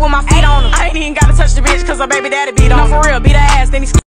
with my feet on him. I ain't even gotta touch the bitch, cause her baby daddy beat on him. No, for real, beat her ass, then he